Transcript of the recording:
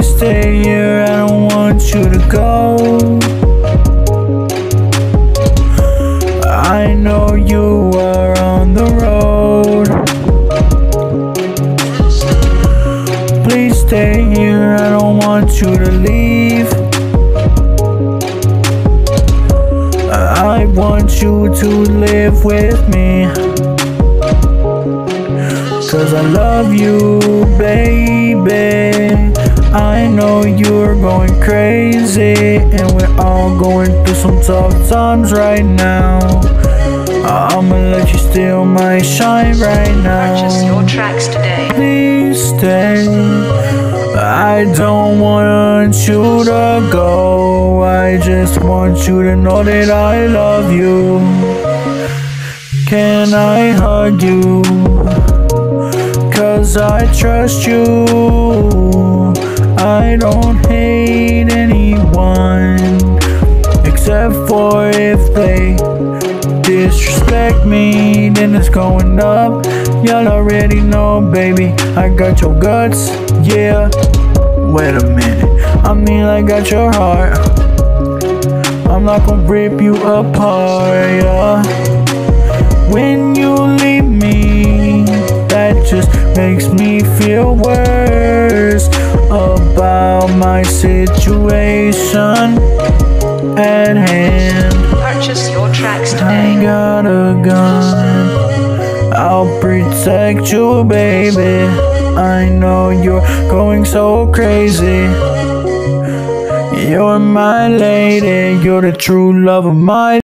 stay here, I don't want you to go. I know you are on the road. Please stay here, I don't want you to leave. I want you to live with me, 'cause I love you, baby. I know you're going crazy, and we're all going through some tough times right now. I'ma let you steal my shine right now. Purchase your tracks today. Please stay, I don't want you to go. I just want you to know that I love you. Can I hug you? 'Cause I trust you. I don't hate anyone, except for if they disrespect me, then it's going up. Y'all already know, baby, I got your guts, yeah. Wait a minute, I mean I got your heart. I'm not gonna rip you apart, yeah. When you leave me, that just makes me feel worse about my situation at hand. Purchase your tracks I today. got a gun, I'll protect you, baby. I know you're going so crazy. You're my lady, you're the true love of my